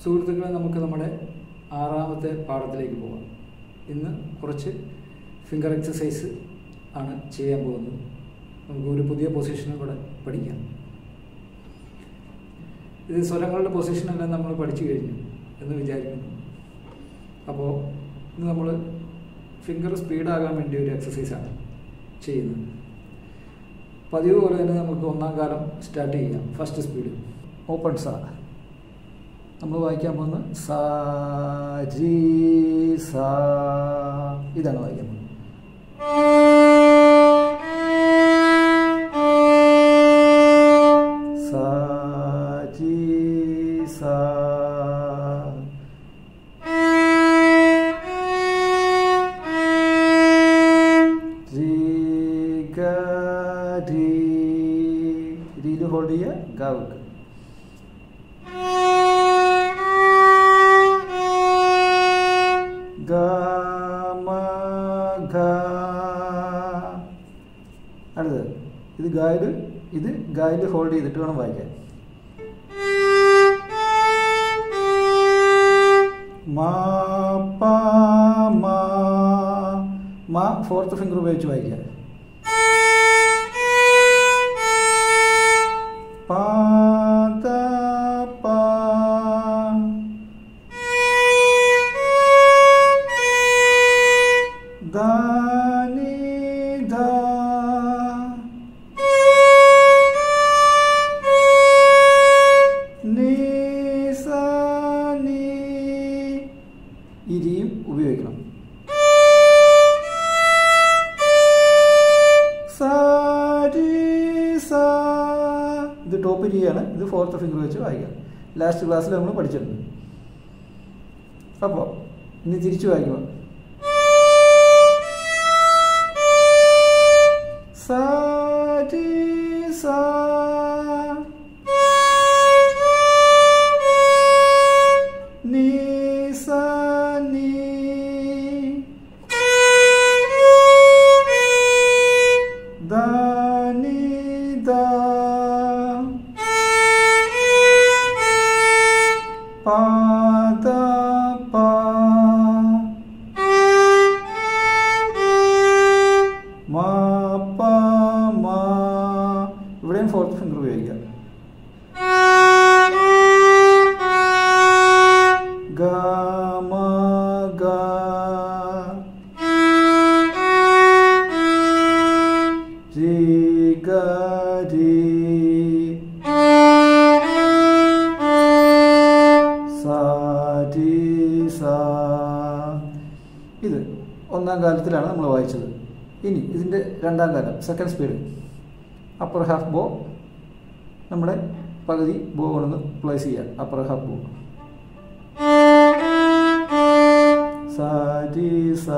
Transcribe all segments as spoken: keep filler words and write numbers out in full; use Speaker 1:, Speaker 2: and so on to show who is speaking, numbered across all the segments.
Speaker 1: സുഹൃത്തുക്കളെ, നമുക്ക് നമ്മുടെ ആറാമത്തെ പാഠത്തിലേക്ക് പോകാം. ഇന്ന് കുറച്ച് ഫിംഗർ എക്സസൈസ് ആണ് ചെയ്യാൻ പോകുന്നത്. നമുക്ക് ഒരു പുതിയ പൊസിഷനും കൂടെ പഠിക്കാം. ഇത് സ്വരങ്ങളുടെ പൊസിഷനെല്ലാം നമ്മൾ പഠിച്ചു കഴിഞ്ഞു എന്ന് വിചാരിക്കുന്നു. അപ്പോൾ ഇന്ന് നമ്മൾ ഫിംഗർ സ്പീഡാകാൻ വേണ്ടി ഒരു എക്സസൈസാണ് ചെയ്യുന്നത്. പതിവ് പോലെ തന്നെ നമുക്ക് ഒന്നാം കാലം സ്റ്റാർട്ട് ചെയ്യാം. ഫസ്റ്റ് സ്പീഡ് ഓപ്പൺ സാ. നമ്മൾ വായിക്കാൻ പോകുന്നത് സാ ജി സാ, ഇതാണ് വായിക്കാൻ പോകുന്നത്. സാ ജി സാ, ജി ഗ ധി, രിയിൽ ഹോൾഡ് ചെയ്യുക, ഗ വെക്കുക. അടുത്തത് ഇത് ഗായില്, ഇത് ഗായില് ഹോൾഡ് ചെയ്തിട്ട് വേണം വായിക്കാൻ. മാ പാ മാ, മാ ഫോർത്ത് ഫിംഗർ ഉപയോഗിച്ച് വായിക്കാൻ. പാ ത പാ, ദാ നി ധ, ഇരിയും ഉപയോഗിക്കണം. ഇത് ടോപ്പ് ഇരിയാണ്, ഇത് ഫോർത്ത് ഫിംഗർ വെച്ച് വായിക്കാം. ലാസ്റ്റ് ക്ലാസ്സിൽ നമ്മൾ പഠിച്ചിട്ടുണ്ട്. അപ്പോൾ ഇനി തിരിച്ചു വായിക്കുക. സാ രി സാ, നീ സാ നീ, ദാ നീ ദാ, പാ ദ പാ, മാ പാ മാ, ഇവിടെയും ഫോർത്ത് ഫിംഗർ ഉപയോഗിക്കാം. ഗ മ ഗ, രി ഗ രി, സാ രി സാ. ഇത് ഒന്നാം കാലത്തിലാണ് നമ്മൾ വായിച്ചത്. ഇനി ഇതിൻ്റെ രണ്ടാം കാലം, സെക്കൻഡ് സ്പീഡ്. അപ്പർ ഹാഫ് ബോ, നമ്മുടെ പകുതി ബോ കൊണ്ടൊന്ന് പ്ലേസ് ചെയ്യാം. അപ്പർ ഹാഫ് ബോ. സാ രി സാ,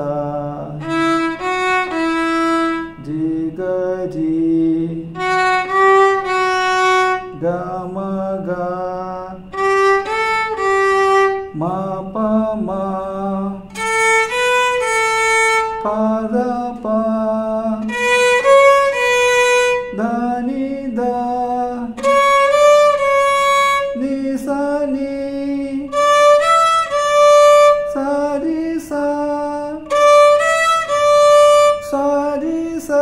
Speaker 1: ജി ഗ രി, ഗ മ ഗ, മാ പ മാ, പാ ദ പാ, ദാ നി ദാ, നീ സാ നീ, സാ രി സാ, സാ രി സാ,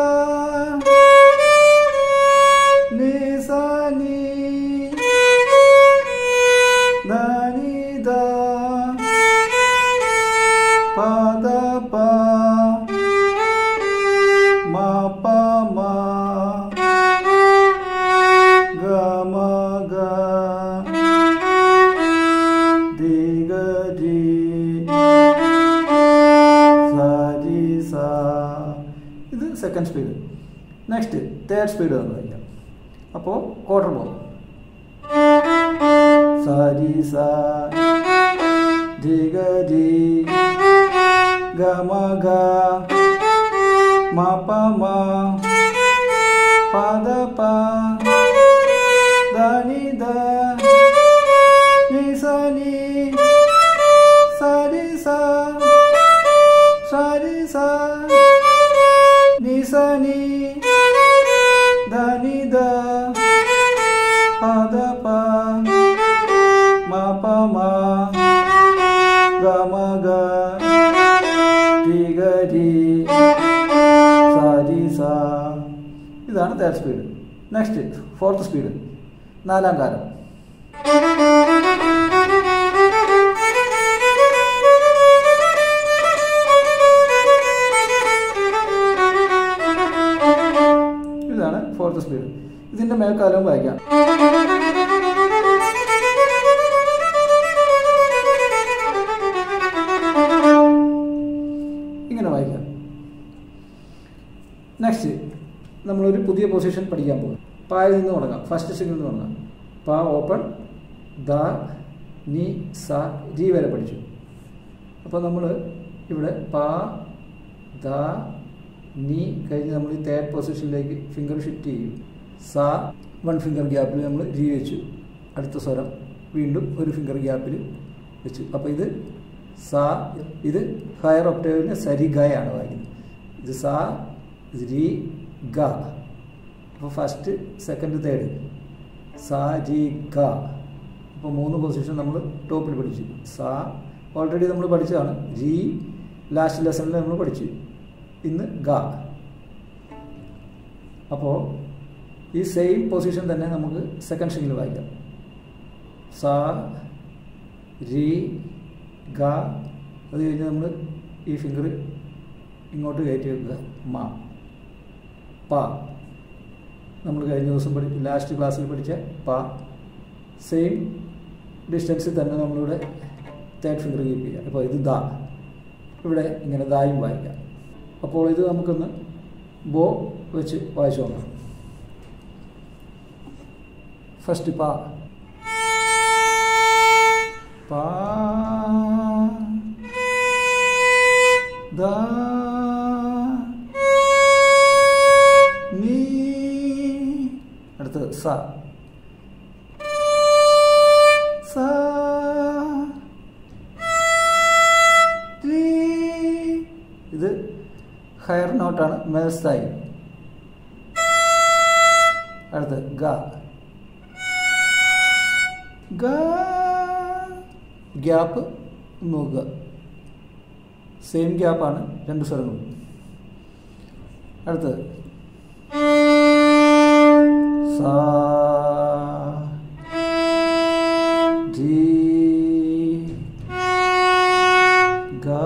Speaker 1: നീ സാ നീ, ദാ നി ദാ, പാ ദ പാ, മാ പ മാ, ഗ മ ഗ, രി ഗ രി, സാ രി സാ. ഇത് second speed. Next third speed എന്ന് പറയാം. അപ്പോൾ ക്വാർട്ടർ ബോ. സാ രി സാ, രി ഗ രി, ഗ മ ഗ, മാ പ മാ, പാ ദ പാ, ദാ നി ദ, നീ സാ നീ, സാ രി സാ, സാ രി സാ, നീ സാ നീ, ദാ നി ദ, പാ ദ പാ, ma pa ma third speed. Next fourth speed, നാലാം കാലം. ഇതാണ് ഫോർത്ത് സ്പീഡ്. ഇതിൻ്റെ മേൽക്കാലവും വായിക്കാം. ഇങ്ങനെ വായിക്കാം. നെക്സ്റ്റ് നമ്മളൊരു പുതിയ പൊസിഷൻ പഠിക്കാൻ പോകും. പായിൽ നിന്ന് തുടങ്ങാം. ഫസ്റ്റ് സ്ട്രിങ്ങിൽ നിന്ന് തുടങ്ങാം. പാ ഓപ്പൺ, ദ, നി, സ, ജി വരെ പഠിച്ചു. അപ്പോൾ നമ്മൾ ഇവിടെ പാ, ദ, നി കഴിഞ്ഞ് നമ്മൾ ഈ തേർഡ് പൊസിഷനിലേക്ക് ഫിംഗർ ഷിഫ്റ്റ് ചെയ്യും. സ വൺ ഫിംഗർ ഗ്യാപ്പിൽ നമ്മൾ ജി വെച്ചു. അടുത്ത സ്വരം വീണ്ടും ഒരു ഫിംഗർ ഗ്യാപ്പിൽ വെച്ചു. അപ്പോൾ ഇത് സ, ഇത് ഹയർ ഒക്ടേവിന് സരി ഗയാണ് വായിക്കുന്നത്. ഇത് സ, ഇത് രി, ഗ. അപ്പോൾ ഫസ്റ്റ് സെക്കൻഡ് തേർഡ് സ, രി, ഗ. അപ്പോൾ മൂന്ന് പൊസിഷൻ നമ്മൾ ടോപ്പിൽ പഠിച്ചു. സ ഓൾറെഡി നമ്മൾ പഠിച്ചതാണ്. രി ലാസ്റ്റ് ലെസണിൽ നമ്മൾ പഠിച്ചു. ഇന്ന് ഗ. അപ്പോൾ ഈ സെയിം പൊസിഷൻ തന്നെ നമുക്ക് സെക്കൻഡ് സ്ട്രിങ്ങിൽ വായിക്കാം. സ, രി, ഗ. അത് കഴിഞ്ഞ് നമ്മൾ ഈ ഫിംഗർ ഇങ്ങോട്ട് കയറ്റി വെക്കുക. മ, പ. നമ്മൾ കഴിഞ്ഞ ദിവസം പഠി ലാസ്റ്റ് ക്ലാസ്സിൽ പഠിച്ച പ. സെയിം ഡിസ്റ്റൻസിൽ തന്നെ നമ്മളിവിടെ തേർഡ് ഫിംഗർ കീപ്പ് ചെയ്യുക. അപ്പോൾ ഇത് ദ. ഇവിടെ ഇങ്ങനെ ദായും വായിക്കാം. അപ്പോൾ ഇത് നമുക്കൊന്ന് ബോ വെച്ച് വായിച്ചു നോക്കാം. ഫസ്റ്റ് പ, പ, ദ, നീ. അടുത്തത് സ, സ, രി. ഇത് ഹയർ നോട്ടാണ്, മേൽസ്ഥായി. അടുത്ത് ഗ, ഗ. ഗ്യാപ്പ് നോക്കുക. സെയിം ഗ്യാപ്പാണ് രണ്ട് സ്വരങ്ങളും. അടുത്തത് സ, രി, ഗ,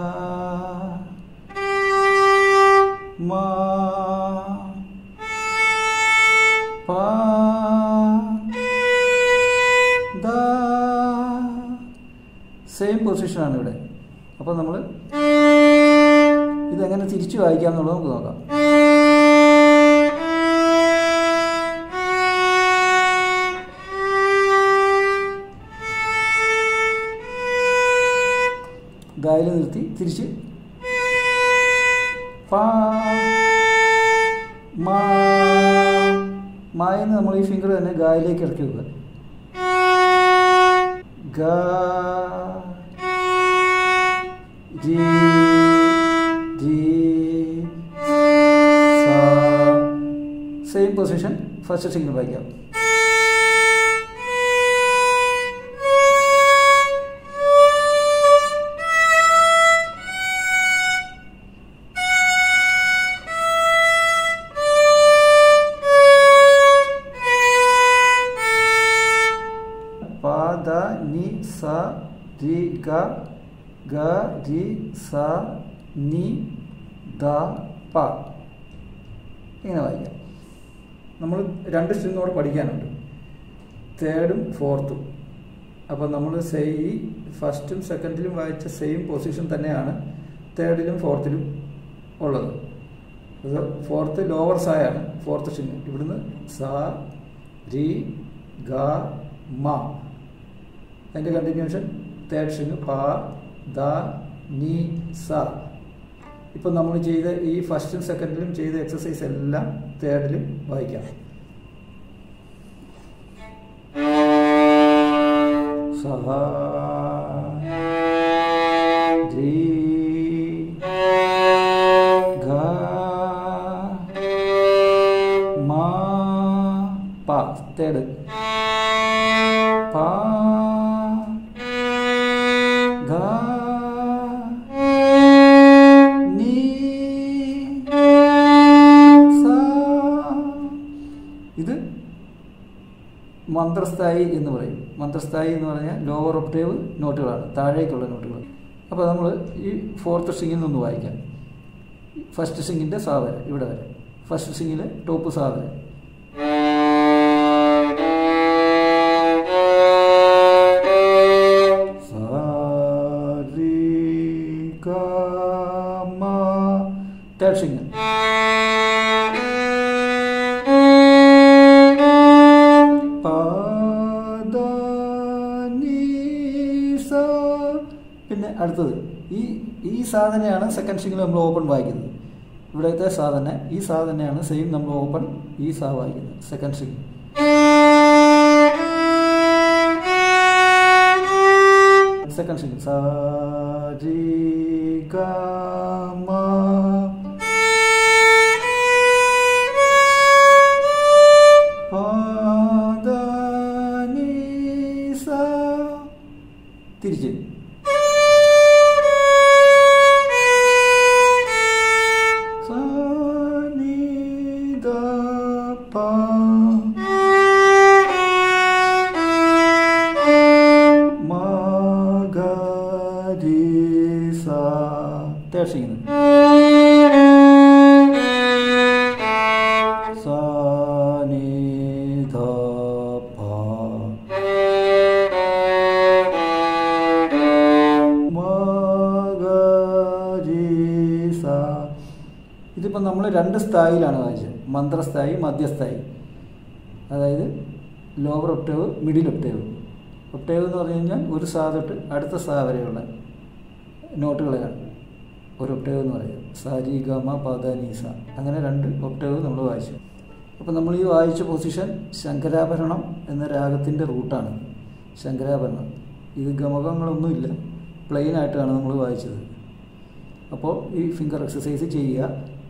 Speaker 1: മ, പ, ദ. സെയിം പൊസിഷനാണ് ഇവിടെ. അപ്പോൾ നമ്മൾ ഇതെങ്ങനെ തിരിച്ചു വായിക്കാം എന്നുള്ളത് നമുക്ക് നോക്കാം. ഗായിൽ നിർത്തി തിരിച്ച് പാ, മാ. മായെന്ന് നമ്മൾ ഈ ഫിംഗർ തന്നെ ഗായിലേക്ക് ഇറക്കി വെക്കുക. ഗ, രി, രി, സ. സെയിം പൊസിഷൻ ഫസ്റ്റ് സ്ട്രിങ്ങിൽ വായിക്കാം. പ, ദ, നി, സ, രി, ഗ, ഗ, രി, സ, നി, ദ, പ. ഇങ്ങനെ വായിക്കാം. നമ്മൾ രണ്ട് സ്ട്രിങ്ങോട് പഠിക്കാനുണ്ട്, തേർഡും ഫോർത്തും. അപ്പോൾ നമ്മൾ സെയി ഫസ്റ്റും സെക്കൻഡിലും വായിച്ച സെയിം പൊസിഷൻ തന്നെയാണ് തേർഡിലും ഫോർത്തിലും ഉള്ളത്. ഇത് ഫോർത്ത് ലോവർ സായാണ് ഫോർത്ത് സ്ട്രിങ്. ഇവിടുന്ന് സ, രി, ഗ, മ. അതിൻ്റെ കണ്ടിന്യൂഷൻ തേർഡ് സ്ട്രിങ് പ, ദ, നി, സ. ഇപ്പം നമ്മൾ ചെയ്ത ഈ ഫസ്റ്റും സെക്കൻഡിലും ചെയ്ത എക്സസൈസ് എല്ലാം തേർഡിലും വായിക്കാം. സ, രി, ഗ, മ, പ. തേർഡ് പ, ഗ, നി, സ. മന്ത്രസ്ഥായി എന്ന് പറയും. മന്ത്രസ്ഥായി എന്ന് പറഞ്ഞാൽ ലോവർ ഒക്ടേവ് നോട്ടുകളാണ്, താഴേക്കുള്ള നോട്ടുകൾ. അപ്പോൾ നമ്മൾ ഈ ഫോർത്ത് സ്ട്രിങ്ങിൽ നിന്ന് വായിക്കാം. ഫസ്റ്റ് സ്ട്രിങ്ങിൻ്റെ സാ വരെ ഇവിടെ വരെ, ഫസ്റ്റ് സ്ട്രിങ്ങിലെ ടോപ്പ് സാ വരെ. തേർഡ് സ്ട്രിങ് പിന്നെ അടുത്തത് ഈ ഈ സാധനയാണ് സെക്കൻഡ് സ്ട്രിങ്ങിൽ നമ്മൾ ഓപ്പൺ വായിക്കുന്നത്. ഇവിടുത്തെ സാധന ഈ സാധനയാണ് സെയിം നമ്മൾ ഓപ്പൺ ഈ സാ വായിക്കുന്നത് സെക്കൻഡ് സ്ട്രിങ്. സെക്കൻഡ് സ്ട്രിങ് സാ രി ഗ മ പ ദ നി സ. തിരിച്ച് തേർഡ് സ്ട്രിങ് സാ നി ധ പ മ ഗ രി സ. ഇതിപ്പോൾ നമ്മൾ രണ്ട് സ്ഥായിലാണ് വായിച്ചത്, മന്ത്രസ്ഥായി മധ്യസ്ഥായി. അതായത് lower octave middle octave. Octave എന്ന് പറഞ്ഞു കഴിഞ്ഞാൽ ഒരു സാ തൊട്ട് അടുത്ത സാ വരെയുള്ള നോട്ടുകളെയാണ് ഒരു ഒക്ടേവ് എന്ന് പറയുന്നത്. സാ രി ഗ മ പ ദ നി സ, അങ്ങനെ രണ്ട് ഒക്ടേവ് നമ്മൾ വായിച്ചു. അപ്പോൾ നമ്മൾ ഈ വായിച്ച പൊസിഷൻ ശങ്കരാഭരണം എന്ന രാഗത്തിൻ്റെ റൂട്ടാണ്. ശങ്കരാഭരണം ഇത് ഗമകങ്ങളൊന്നുമില്ല, പ്ലെയിൻ ആയിട്ടാണ് നമ്മൾ വായിച്ചത്. അപ്പോൾ ഈ ഫിംഗർ എക്സസൈസ് ചെയ്യുക.